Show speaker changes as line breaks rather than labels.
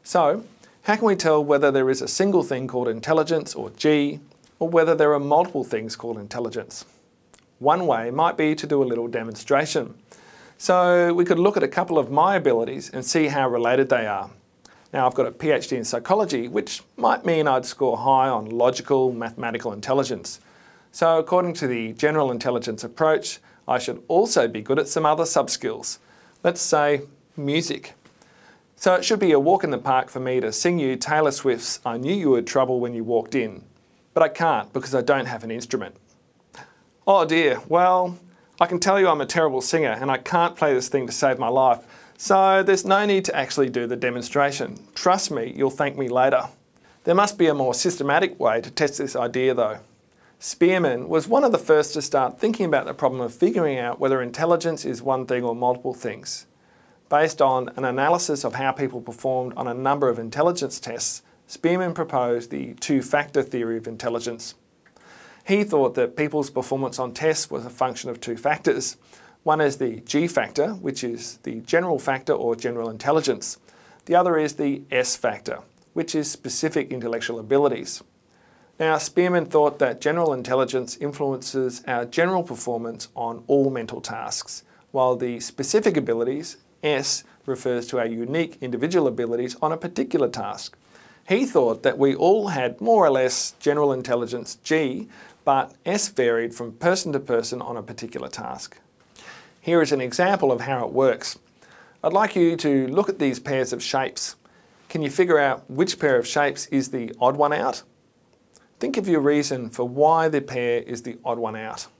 So, how can we tell whether there is a single thing called intelligence, or G, or whether there are multiple things called intelligence? One way might be to do a little demonstration. So we could look at a couple of my abilities and see how related they are. Now I've got a PhD in psychology, which might mean I'd score high on logical, mathematical intelligence. So according to the general intelligence approach, I should also be good at some other sub-skills. Let's say music. So it should be a walk in the park for me to sing you Taylor Swift's "I Knew You Were Trouble When You Walked In." But I can't because I don't have an instrument. Oh dear, well, I can tell you I'm a terrible singer and I can't play this thing to save my life, so there's no need to actually do the demonstration. Trust me, you'll thank me later. There must be a more systematic way to test this idea though. Spearman was one of the first to start thinking about the problem of figuring out whether intelligence is one thing or multiple things. Based on an analysis of how people performed on a number of intelligence tests, Spearman proposed the two-factor theory of intelligence. He thought that people's performance on tests was a function of two factors. One is the G factor, which is the general factor or general intelligence. The other is the S factor, which is specific intellectual abilities. Now, Spearman thought that general intelligence influences our general performance on all mental tasks, while the specific abilities, S, refers to our unique individual abilities on a particular task. He thought that we all had more or less general intelligence G, but S varied from person to person on a particular task. Here is an example of how it works. I'd like you to look at these pairs of shapes. Can you figure out which pair of shapes is the odd one out? Think of your reason for why the pair is the odd one out.